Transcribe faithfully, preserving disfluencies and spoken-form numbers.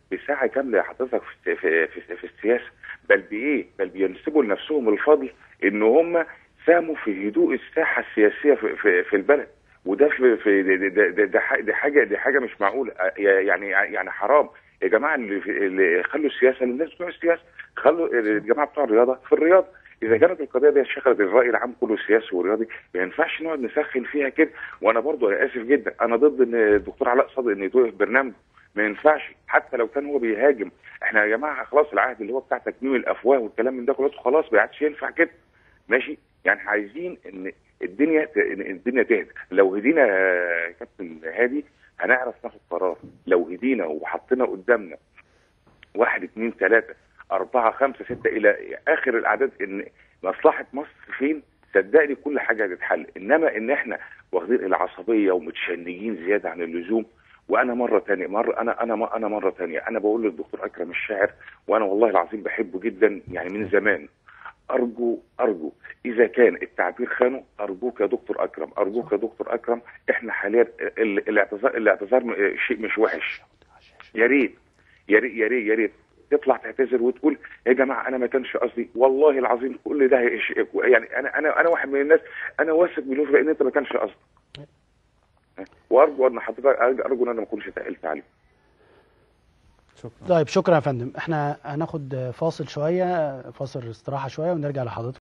بساعه كامله حضرتك في في في, في السياسه، بل بايه؟ بل بينسبوا لنفسهم الفضل ان هم ساهموا في هدوء الساحه السياسيه في في, في البلد. وده في في ده ده, ده, ده, ح- دي حاجه دي حاجه مش معقوله. يعني يعني حرام يا جماعه، اللي, اللي خلوا السياسه للناس بتوع السياسه، خلوا الجماعه بتوع الرياضه في الرياضه. اذا كانت القضيه دي شغلت الراي العام كله سياسي ورياضي، ما ينفعش نقعد نسخن فيها كده. وانا برضو انا اسف جدا، انا ضد ان الدكتور علاء صادق انه يتوقف برنامجه. ما ينفعش حتى لو كان هو بيهاجم. احنا يا جماعه خلاص العهد اللي هو بتاع تكميم الافواه والكلام من ده كله خلاص ما عادش ينفع كده. ماشي، يعني عايزين ان الدنيا ت... إن الدنيا تهدى. لو هدينا يا كابتن هادي هنعرف ناخد قرار. لو هدينا وحطينا قدامنا واحد اثنين ثلاثة أربعة خمسة ستة إلى آخر الأعداد إن مصلحة مصر فين، صدقني كل حاجة هتتحل. إنما إن إحنا واخدين العصبية ومتشنجين زيادة عن اللزوم. وأنا مرة تانية مرة أنا أنا أنا مرة تانية أنا بقول للدكتور أكرم الشاعر، وأنا والله العظيم بحبه جدا يعني من زمان. أرجو أرجو إذا كان التعبير خانه، أرجوك يا دكتور أكرم، أرجوك يا دكتور أكرم. إحنا حاليا ال- الاعتذار الاعتذار م- شيء مش وحش. يا ريت يا ريت يا ريت يا ريت تطلع تعتذر وتقول يا جماعه انا ما كانش قصدي، والله العظيم كل ده هيش... يعني انا انا انا واحد من الناس انا واثق مليون في المية ان انت ما كانش قصدك. وارجو ان حضرتك ارجو ان انا ما اكونش تقلت عليك. شكرا. طيب شكرا يا فندم. احنا هناخد فاصل شويه، فاصل استراحه شويه ونرجع لحضرتك.